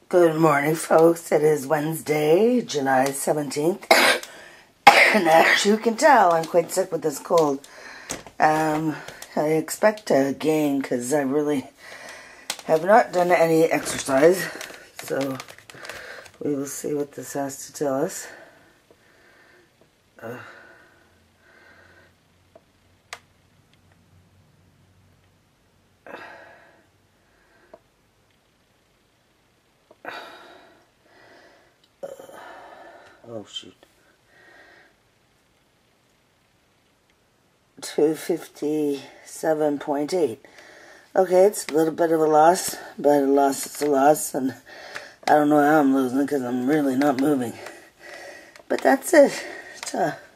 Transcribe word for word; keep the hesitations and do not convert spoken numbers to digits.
Good morning, folks. It is Wednesday, July seventeenth. And as you can tell, I'm quite sick with this cold. Um, I expect to gain because I really have not done any exercise. So we will see what this has to tell us. Uh, Oh, shoot. two fifty-seven point eight. Okay, it's a little bit of a loss, but a loss is a loss, and I don't know how I'm losing because I'm really not moving. But that's it. Ta.